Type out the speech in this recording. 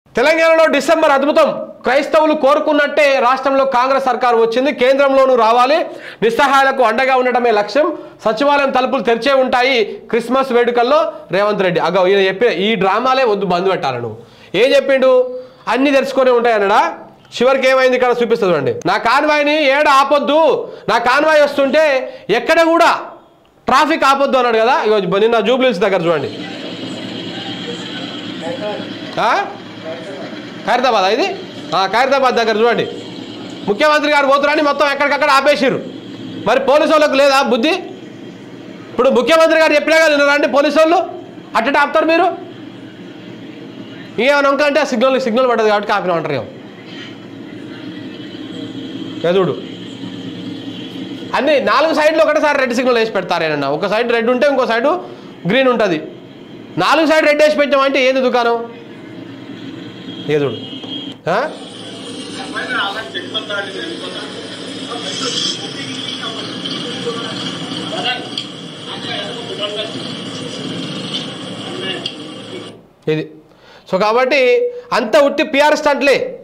తెలంగాణలో డిసెంబర్ అద్భుతం. క్రైస్తవులు కోరుకున్నట్టే రాష్ట్రంలో కాంగ్రెస్ సర్కారు వచ్చింది. కేంద్రంలోనూ రావాలి. నిస్సహాయాలకు అండగా ఉండటమే లక్ష్యం. సచివాలయం తలుపులు తెరిచే ఉంటాయి. క్రిస్మస్ వేడుకల్లో రేవంత్ రెడ్డి. అగో ఈయన చెప్పే ఈ డ్రామాలే వద్దు, బంద్ పెట్టాలి. నువ్వు ఏం చెప్పిండు? అన్ని తెరుచుకొని ఉంటాయి అన్నాడా? చివరికి ఏమైంది ఇక్కడ చూపిస్తుంది చూడండి. నా కాన్వాయ్ని ఏడ ఆపొద్దు, నా కాన్వాయ్ వస్తుంటే ఎక్కడ కూడా ట్రాఫిక్ ఆపొద్దు అన్నాడు కదా. నిన్న జూబ్లీహిల్స్ దగ్గర చూడండి, ఖైరతాబాద్ ఇది ఖైరతాబాద్ దగ్గర చూడండి. ముఖ్యమంత్రి గారు పోతున్నారని మొత్తం ఎక్కడికక్కడ ఆపేసిర్రు. మరి పోలీసు వాళ్ళకు లేదా బుద్ధి? ఇప్పుడు ముఖ్యమంత్రి గారు చెప్పినా కదా నిన్న పోలీసు వాళ్ళు అట్ట ఆపుతారు. మీరు ఏమైనా అంకంటే సిగ్నల్ పడ్డది కాబట్టి ఆపిన అంటారు. చూడు, అన్ని 4 సైడ్లు ఒకటేసారి రెడ్ సిగ్నల్ వేసి పెడతారేనన్నా. ఒక సైడ్ రెడ్ ఉంటే ఇంకో సైడు గ్రీన్ ఉంటుంది. 4 సైడ్ రెడ్ వేసి పెట్టామంటే ఏది దుకాణం? చూడు, ఇది. సో కాబట్టి అంత ఉట్టి పిఆర్ స్టంట్లే.